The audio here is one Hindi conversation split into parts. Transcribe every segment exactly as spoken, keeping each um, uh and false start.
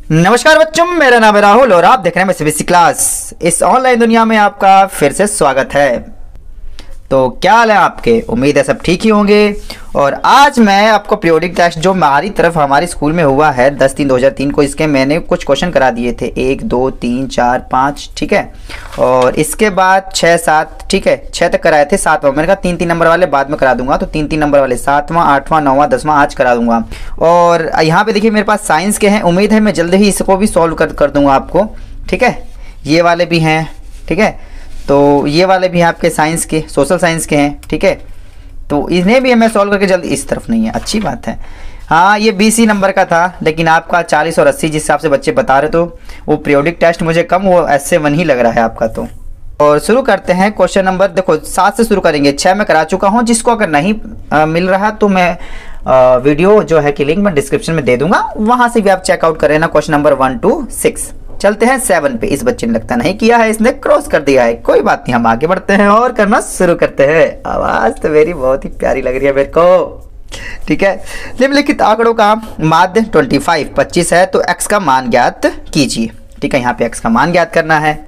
नमस्कार बच्चों, मेरा नाम है राहुल और आप देख रहे हैं सीबीएसई क्लास। इस ऑनलाइन दुनिया में आपका फिर से स्वागत है। तो क्या हाल है आपके? उम्मीद है सब ठीक ही होंगे। और आज मैं आपको पीरियोडिक टेस्ट जो हमारी तरफ हमारे स्कूल में हुआ है दस तीन दो हज़ार तीन को, इसके मैंने कुछ क्वेश्चन करा दिए थे, एक दो तीन चार पाँच, ठीक है। और इसके बाद छः सात, ठीक है, छः तक कराए थे, सातवां मैंने कहा तीन तीन नंबर वाले बाद में करा दूंगा, तो तीन तीन नंबर वाले सातवां आठवां नौवां दसवां आज करा दूंगा। और यहाँ पे देखिए मेरे पास साइंस के हैं, उम्मीद है मैं जल्द ही इसको भी सॉल्व कर कर दूंगा आपको, ठीक है। ये वाले भी हैं, ठीक है, तो ये वाले भी हैं आपके साइंस के, सोशल साइंस के हैं, ठीक है। तो इन्हें भी मैं सॉल्व करके जल्दी, इस तरफ नहीं है, अच्छी बात है। हाँ, ये बीसी नंबर का था, लेकिन आपका चालीस और अस्सी जिस हिसाब से बच्चे बता रहे, तो वो पीरियोडिक टेस्ट मुझे कम, वो एस से वन ही लग रहा है आपका। तो और शुरू करते हैं क्वेश्चन नंबर, देखो सात से शुरू करेंगे, छः में करा चुका हूँ। जिसको अगर नहीं आ, मिल रहा तो मैं आ, वीडियो जो है कि लिंक मैं डिस्क्रिप्शन में दे दूंगा, वहाँ से भी आप चेकआउट करें ना। Question number one two six. चलते हैं सेवन पे। इस बच्चे ने लगता नहीं किया है, इसने क्रॉस कर दिया है, कोई बात नहीं, हम आगे बढ़ते हैं और करना शुरू करते हैं। आवाज़ तो मेरी बहुत ही प्यारी लग रही है मेरे को, ठीक है। निम्नलिखित आंकड़ों का माध्य पच्चीस पच्चीस है, तो x का मान ज्ञात कीजिए, ठीक है। यहाँ पे x का मान ज्ञात करना है।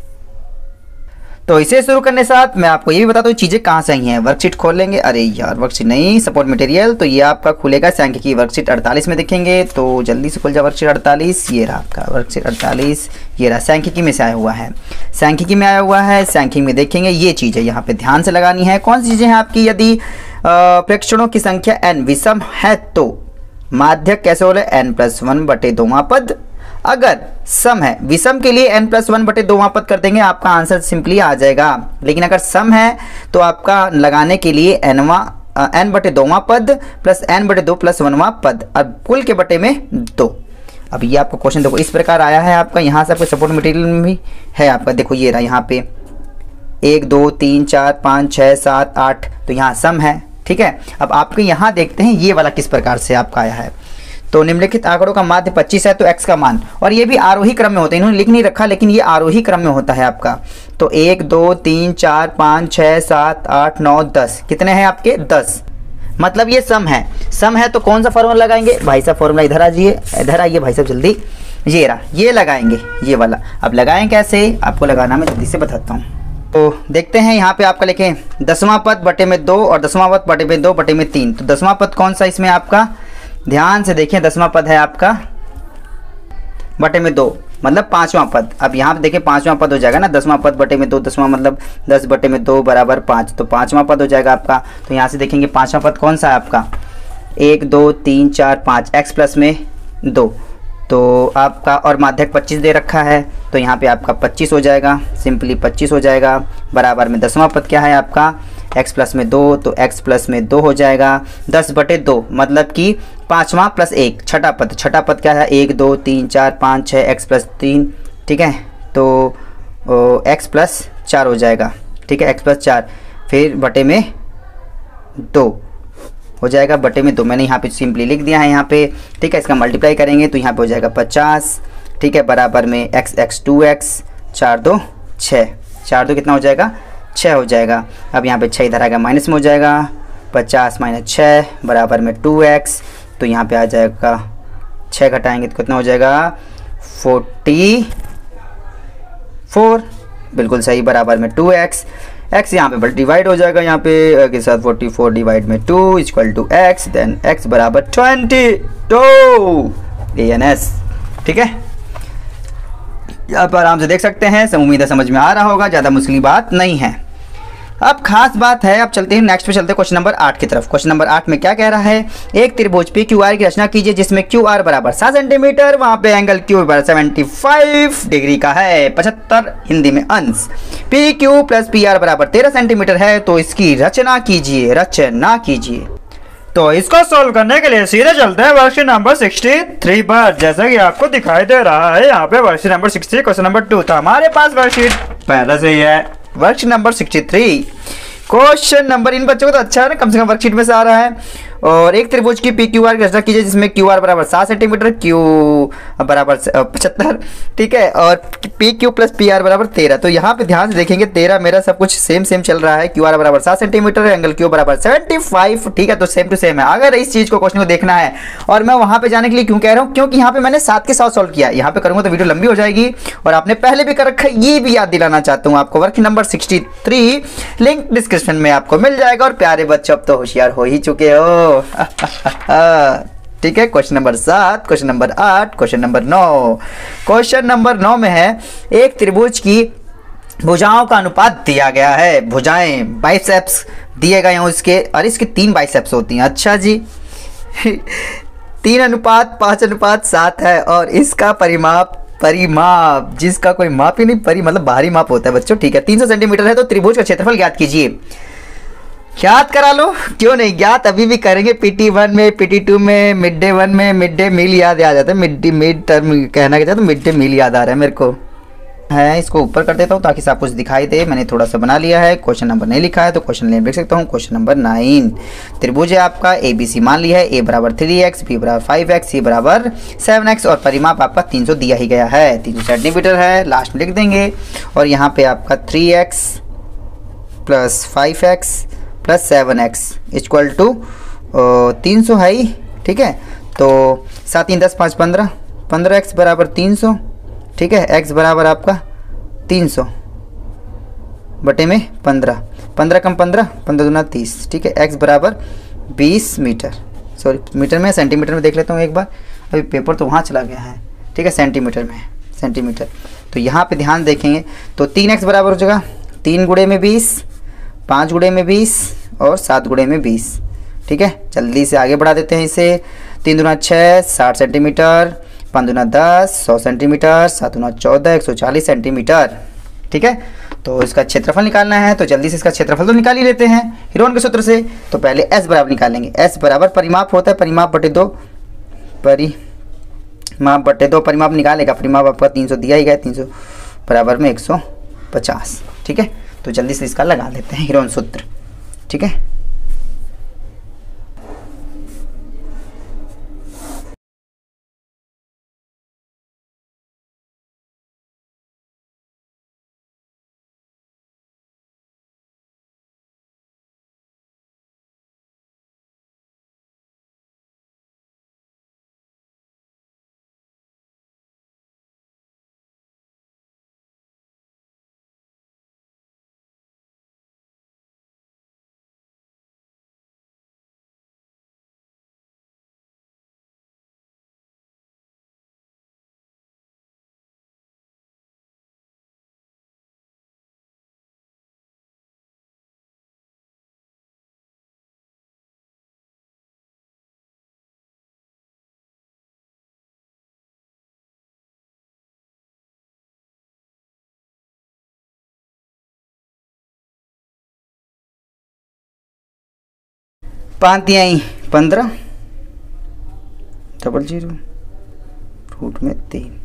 तो इसे शुरू करने के साथ मैं आपको ये भी बताता हूँ चीज़ें कहाँ से आई हैं। वर्कशीट खोल लेंगे, अरे यार वर्कशीट नहीं, सपोर्ट मटेरियल, तो ये आपका खुलेगा सांख्यिकी वर्कशीट अड़तालीस में दिखेंगे, तो जल्दी से खुल जाए वर्कशीट अड़तालीस। ये रहा आपका वर्कशीट अड़तालीस, ये रहा, सांख्यिकी में से आया हुआ है, सांख्यिकी में आया हुआ है। सांख्यिकी में देखेंगे ये चीज़ है, यहाँ पे ध्यान से लगानी है। कौन सी चीज़ें हैं आपकी? यदि प्रेक्षणों की संख्या एन विषम है तो माध्यक कैसे बोले? एन प्लस वन बटे दोवां पद। अगर सम है, विषम के लिए n प्लस वन बटे दोवां पद कर देंगे, आपका आंसर सिंपली आ जाएगा। लेकिन अगर सम है तो आपका लगाने के लिए एनवा n बटे दोवां पद प्लस n बटे दो प्लस वनवा पद, अब कुल के बटे में दो। अब ये आपका क्वेश्चन देखो इस प्रकार आया है आपका, यहाँ से आपको सपोर्ट मटेरियल में भी है आपका, देखो ये रहा, यहाँ पे एक दो तीन चार पाँच छः सात आठ, तो यहाँ सम है, ठीक है। अब आपके यहाँ देखते हैं ये वाला किस प्रकार से आपका आया है। तो निम्नलिखित आंकड़ों का माध्य पच्चीस है, तो x का मान, और ये भी आरोही क्रम में होता है, इन्होंने लिख नहीं रखा लेकिन ये आरोही क्रम में होता है आपका। तो एक दो तीन चार पाँच छः सात आठ नौ दस, कितने हैं आपके? दस। मतलब ये सम है, सम है तो कौन सा फॉर्मूला लगाएंगे भाई साहब? फॉर्मूला इधर आइए, इधर आइए भाई साहब जल्दी, ये रहा, ये लगाएंगे, ये वाला। अब लगाएं कैसे, आपको लगाना मैं जल्दी से बताता हूँ। तो देखते हैं यहाँ पे आपका लिखें दसवां पद बटे में दो और दसवां पद बटे में दो बटे में तीन। तो दसवां पद कौन सा इसमें आपका? ध्यान से देखिए, दसवां पद है आपका बटे में दो, मतलब पांचवां पद। अब यहाँ पे देखिए पांचवां पद हो जाएगा ना, दसवां पद बटे में दो, दसवां मतलब दस बटे में दो बराबर पाँच, तो पांचवां पद हो जाएगा आपका। तो यहाँ से देखेंगे पांचवां पद कौन सा है आपका? एक दो तीन चार पाँच, एक्स प्लस में दो, तो आपका, और माध्यक पच्चीस दे रखा है, तो यहाँ पे आपका पच्चीस हो जाएगा, सिंपली पच्चीस हो जाएगा, बराबर में दसवां पद क्या है आपका? x प्लस में दो, तो x प्लस में दो हो जाएगा, दस बटे दो मतलब कि पाँचवा प्लस एक, छठा पद, छठा पद क्या है? एक दो तीन चार पाँच छः, x प्लस तीन, ठीक है, तो ओ, x प्लस चार हो जाएगा, ठीक है, x प्लस चार, फिर बटे में दो हो जाएगा, बटे में दो मैंने यहाँ पे सिंपली लिख दिया है यहाँ पे, ठीक है। इसका मल्टीप्लाई करेंगे तो यहाँ पे हो जाएगा पचास, ठीक है, बराबर में x x टू x, चार दो छः, चार दो कितना हो जाएगा? छः हो जाएगा। अब यहाँ पे छः इधर आएगा, माइनस में हो जाएगा, पचास माइनस छः बराबर में टू एक्स, तो यहाँ पे आ जाएगा छः घटाएंगे तो कितना हो जाएगा? फोर्टी फोर, बिल्कुल सही, बराबर में टू एक्स। एक्स यहाँ पे बल डिवाइड हो जाएगा, यहाँ पे के साथ फोर्टी फोर डिवाइड में two equal to X, then X बराबर twenty two A N S, ठीक है। यहाँ पर आराम से देख सकते हैं, सब उम्मीद है समझ में आ रहा होगा, ज़्यादा मुश्किल बात नहीं है। अब खास बात है, अब चलते हैं नेक्स्ट पे, चलते हैं क्वेश्चन नंबर आठ की तरफ। क्वेश्चन नंबर आठ में क्या कह रहा है? एक त्रिभुज पी क्यू आर की रचना कीजिए जिसमें क्यू आर बराबर सात सेंटीमीटर, वहां पे एंगल क्यू बराबर सेवेंटी फाइव डिग्री का है, पचहत्तर हिंदी में अंश। P Q plus P R बराबर तेरह सेंटीमीटर है, तो इसकी रचना कीजिए, रचना कीजिए। तो इसको सोल्व करने के लिए सीधे चलते हैं वर्कशीट नंबर तिरसठ पर, जैसा कि आपको दिखाई दे रहा है यहाँ पे वर्कशीट नंबर साठ, क्वेश्चन नंबर टू था हमारे पास, वर्कशीट पहले से ही है। वर्कशीट नंबर तिरसठ, क्वेश्चन नंबर, इन बच्चों को तो अच्छा है ना, कम से कम वर्कशीट में से आ रहा है। और एक त्रिभुज की पी क्यू आर की रचना कीजिए जिसमें क्यू आर बराबर सात सेंटीमीटर, क्यू बराबर पचहत्तर, ठीक है, और P Q plus P R बराबर तेरह। तो यहाँ पे ध्यान से देखेंगे तेरह मेरा सब कुछ सेम सेम चल रहा है, क्यू आर बराबर सात सेंटीमीटर, एंगल क्यू बराबर सेवेंटी फाइव, ठीक है, तो सेम टू सेम है। अगर इस चीज को क्वेश्चन को देखना है, और मैं वहां पे जाने के लिए क्यों कह रहा हूँ, क्योंकि यहाँ पे मैंने सात के साथ सॉल्व किया, यहाँ पे करूंगा तो वीडियो लंबी हो जाएगी और आपने पहले भी कर रखा है, ये भी याद दिलाना चाहता हूँ आपको। Work number sixty three link description में आपको मिल जाएगा। और प्यारे बच्चों अब तो होशियार हो ही चुके हो, ठीक है। क्वेश्चन नंबर सात, क्वेश्चन नंबर आठ, क्वेश्चन नंबर नौ। क्वेश्चन नंबर नौ में है एक त्रिभुज की भुजाओं का अनुपात दिया गया है, भुजाएं बाइसेप्स दिए गए हैं उसके, और इसके तीन बाइसेप्स होती हैं। अच्छा जी तीन अनुपात पांच अनुपात सात है, और इसका परिमाप परिमाप जिसका कोई माप ही नहीं, परि मतलब बाहरी माप होता है बच्चों, ठीक है, तीन सौ सेंटीमीटर है। तो त्रिभुज का क्षेत्रफल ज्ञात कीजिए। ज्ञात करा लो, क्यों नहीं, ज्ञात अभी भी करेंगे। पीटी वन में, पीटी टू में, मिड डे वन में मिड डे मील याद आ जाता है, मिड डे मिड टर्म कहना क्या, तो मिड डे मील याद आ रहा है मेरे को है। इसको ऊपर कर देता हूँ ताकि सब कुछ दिखाई दे, मैंने थोड़ा सा बना लिया है। क्वेश्चन नंबर नहीं लिखा है तो क्वेश्चन लेन लिख सकता हूँ। क्वेश्चन नंबर नाइन, त्रिभुज है आपका ए बी सी मान लिया है, ए बराबर थ्री एक्स, बी बराबर फाइव एक्स, सी बराबर सेवन एक्स, और परिमाप आपका तीन सौ दिया ही गया है, तीन सौ सेंटीमीटर है, लास्ट में लिख देंगे। और यहाँ पे आपका three X plus five X plus seven X equal to तीन सौ है ही, ठीक है। तो सात तीन दस पाँच पंद्रह, पंद्रह एक्स बराबर तीन सौ, ठीक है, x बराबर आपका तीन सौ बटे में पंद्रह, पंद्रह कम पंद्रह, पंद्रह दूना तीस, ठीक है, x बराबर बीस मीटर, सॉरी मीटर में सेंटीमीटर में देख लेता हूँ एक बार, अभी पेपर तो वहाँ चला गया है, ठीक है, सेंटीमीटर में सेंटीमीटर। तो यहाँ पे ध्यान देखेंगे तो तीन एक्स बराबर हो जाएगा तीन गुड़े में बीस, पाँच गुड़े में बीस और सात गुड़े में बीस, ठीक है। जल्दी से आगे बढ़ा देते हैं इसे। तीन दूना छः, साठ सेंटीमीटर, पाँच दूना दस, सौ सेंटीमीटर, सात दूना चौदह, एक सौ चालीस सेंटीमीटर, ठीक है। तो इसका क्षेत्रफल निकालना है, तो जल्दी से इसका क्षेत्रफल तो निकाल ही लेते हैं हीरोन के सूत्र से। तो पहले s बराबर निकालेंगे, s बराबर परिमाप होता है, परिमाप बटे दो, परिमाप बटे दो, परिमाप निकालेगा, परिमाप आपका तीन सौ दिया ही गया, तीन सौ बराबर में एक सौ पचास, ठीक है। तो जल्दी से इसका लगा लेते हैं हीरोन सूत्र, ठीक है। पाँच दिया ही पंद्रह, डबल जीरो रूट में तीन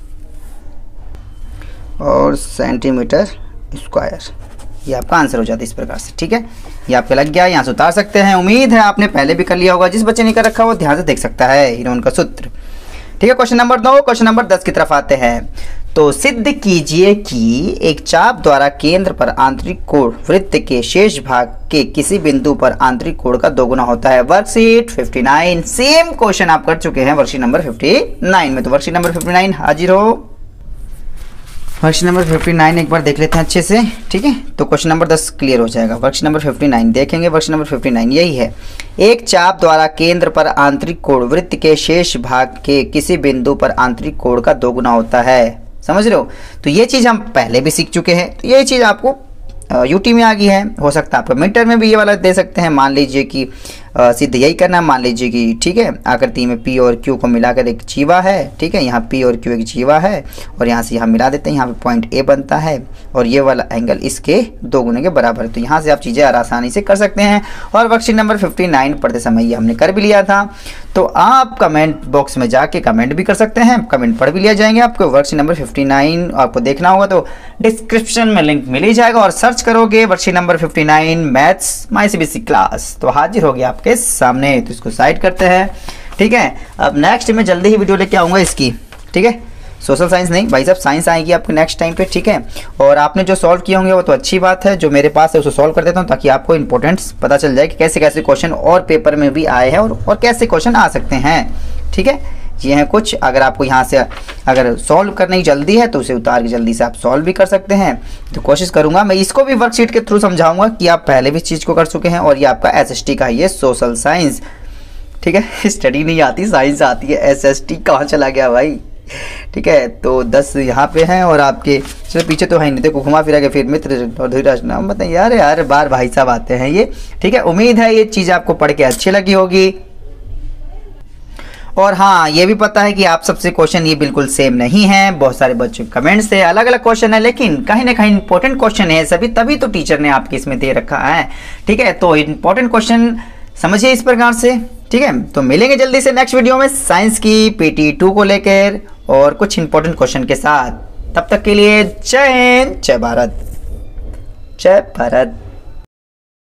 और सेंटीमीटर स्क्वायर, ये आपका आंसर हो जाता है इस प्रकार से, ठीक है। ये आपके लग गया, यहाँ से उतार सकते हैं। उम्मीद है आपने पहले भी कर लिया होगा, जिस बच्चे ने कर रखा हो ध्यान से देख सकता है हीरोन का सूत्र, ठीक है। क्वेश्चन नंबर नौ, क्वेश्चन नंबर दस की तरफ आते हैं। तो सिद्ध कीजिए कि एक चाप द्वारा केंद्र पर आंतरिक कोण वृत्त के शेष भाग के किसी बिंदु पर आंतरिक कोण का दोगुना होता है। Worksheet fifty nine, same question आप कर चुके हैं वर्कशीट नंबर फिफ्टी नाइन में। तो वर्कशीट नंबर फिफ्टी नाइन हाजिर हो, वर्कशीट नंबर फिफ्टी नाइन एक बार देख लेते हैं अच्छे से, ठीक है। तो क्वेश्चन नंबर दस क्लियर हो जाएगा। वर्कशीट नंबर फिफ्टी नाइन देखेंगे, वर्कशीट नंबर फिफ्टी नाइन यही है, एक चाप द्वारा केंद्र पर आंतरिक कोण वृत्त के शेष भाग के किसी बिंदु पर आंतरिक कोण का दोगुना होता है। समझ रहे हो, तो ये चीज़ हम पहले भी सीख चुके हैं, तो ये चीज़ आपको यूटी में आ गई है, हो सकता है आपको मीटर में भी ये वाला दे सकते हैं। मान लीजिए कि सिद्ध यही करना, मान लीजिए कि ठीक है आकृति में पी और क्यू को मिलाकर एक जीवा है, ठीक है, यहाँ पी और क्यू एक जीवा है और यहाँ से यहाँ मिला देते हैं, यहाँ पे पॉइंट ए बनता है और ये वाला एंगल इसके दो गुने के बराबर है। तो यहाँ से आप चीज़ें आसानी से कर सकते हैं। और वर्कशीट नंबर फिफ्टी नाइन पढ़ते समय ये हमने कर भी लिया था, तो आप कमेंट बॉक्स में जाके कमेंट भी कर सकते हैं, कमेंट पढ़ भी लिया जाएंगे। आपको वर्कशीट नंबर फिफ्टी नाइन आपको देखना होगा तो डिस्क्रिप्शन में लिंक मिल ही जाएगा, और सर्च करोगे worksheet number fifty nine maths my CBSE class, तो हाजिर हो गया आपके सामने। तो इसको साइड करते हैं, ठीक है। अब नेक्स्ट में जल्दी ही वीडियो लेके आऊँगा इसकी, ठीक है। सोशल साइंस नहीं भाई साहब, साइंस आएगी आपके नेक्स्ट टाइम पे, ठीक है। और आपने जो सॉल्व किए होंगे वो तो अच्छी बात है, जो मेरे पास है उसको सॉल्व कर देता हूँ ताकि आपको इंपॉर्टेंट्स पता चल जाए कि कैसे कैसे क्वेश्चन और पेपर में भी आए हैं और, और कैसे क्वेश्चन आ सकते हैं, ठीक है। ये हैं कुछ, अगर आपको यहाँ से अगर सॉल्व करने की जल्दी है तो उसे उतार के जल्दी से आप सॉल्व भी कर सकते हैं। तो कोशिश करूँगा मैं इसको भी वर्कशीट के थ्रू समझाऊँगा कि आप पहले भी चीज़ को कर चुके हैं। और ये आपका एस एस टी का ये सोशल साइंस, ठीक है। स्टडी नहीं आती, साइंस आती है। एस एस टी कहाँ चला गया भाई, ठीक है। तो दस यहाँ पे हैं और आपके चलो पीछे तो है नहीं, देखो घुमा फिरा के फिर मित्र और धीरज नाम बताइए। यार यार बार भाई साहब आते हैं ये, ठीक है। उम्मीद है ये चीज़ आपको पढ़ के अच्छी लगी होगी। और हाँ, ये भी पता है कि आप सबसे क्वेश्चन ये बिल्कुल सेम नहीं है, बहुत सारे बच्चों के कमेंट से अलग अलग क्वेश्चन है, लेकिन कहीं ना कहीं इंपॉर्टेंट क्वेश्चन है सभी, तभी तो टीचर ने आपके इसमें दे रखा है, ठीक है। तो इंपॉर्टेंट क्वेश्चन समझिए इस प्रकार से, ठीक है। तो मिलेंगे जल्दी से नेक्स्ट वीडियो में साइंस की पीटी टू को लेकर और कुछ इंपॉर्टेंट क्वेश्चन के साथ। तब तक के लिए जय हिंद, जय भारत, जय भारत।